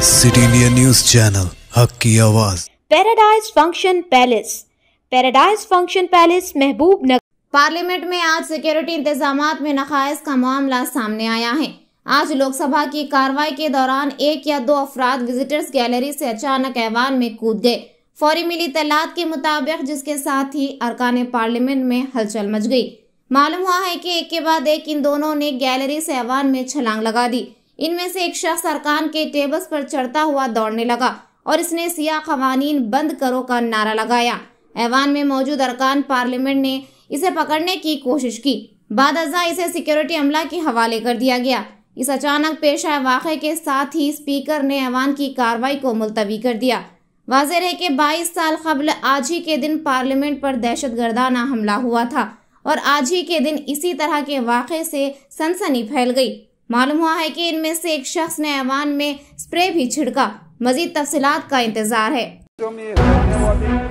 City India news channel, हक की आवाज। पैराडाइज फंक्शन पैलेस महबूब नगर। पार्लियामेंट में आज सिक्योरिटी इंतजामात में नकाइस का मामला सामने आया है। आज लोकसभा की कार्रवाई के दौरान एक या दो अफराद विजिटर्स गैलरी से अचानक ऐवान में कूद गए। फौरी मिली इत्तलात के मुताबिक जिसके साथ ही अरकान पार्लियामेंट में हलचल मच गई। मालूम हुआ है कि एक के बाद एक इन दोनों ने गैलरी से ऐवान में छलांग लगा दी। इनमें से एक शख्स अरकान के टेबल्स पर चढ़ता हुआ दौड़ने लगा और इसने सिया क़वानीन बंद करो का नारा लगाया। ऐवान में मौजूद अरकान पार्लियामेंट ने इसे पकड़ने की कोशिश की। बाद अज़ा इसे सिक्योरिटी अमला के हवाले कर दिया गया। इस अचानक पेश आए वाक़े के साथ ही स्पीकर ने ऐवान की कार्रवाई को मुलतवी कर दिया। वाज़ेह है कि 22 साल कबल आज ही के दिन पार्लियामेंट पर दहशतगर्दाना हमला हुआ था और आज ही के दिन इसी तरह के वाक़े से सनसनी फैल गई। मालूम हुआ है कि इनमें से एक शख्स ने ऐवान में स्प्रे भी छिड़का। मजीद तफसीलात का इंतजार है।